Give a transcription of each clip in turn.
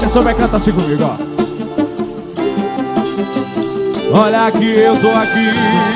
souber cantar assim comigo, ó. Olha que eu tô aqui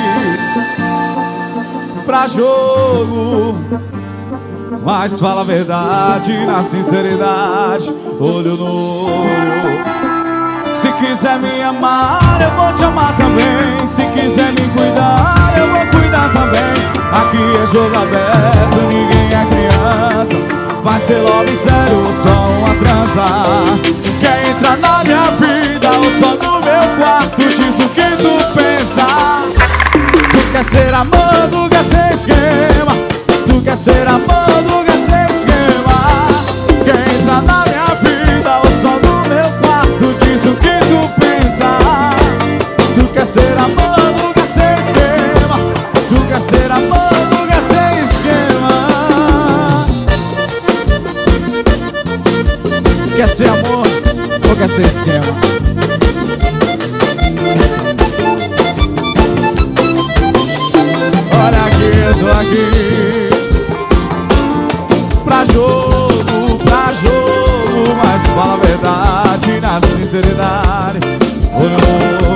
pra jogo, mas fala a verdade na sinceridade, olho no olho. Se quiser me amar, eu vou te amar também. Se quiser me cuidar, eu vou cuidar também. Aqui é jogo aberto, ninguém é criança. Vai ser logo em sério, só uma trança. Quer entrar na minha vida ou só no meu quarto? Diz o que tu pensa. Tu quer ser amor, tu quer ser esquema. Tu quer ser amor, tu quer ser esquema. Quer entrar na minha vida ou só no meu quarto? Diz o que tu pensa. Tu quer ser amor, tu quer ser esquema. Tu quer ser amor, tu quer ser esquema. Quer ser amor ou quer ser esquema? Olha aqui, eu tô aqui pra jogo, mas fala a verdade na sinceridade. Oh,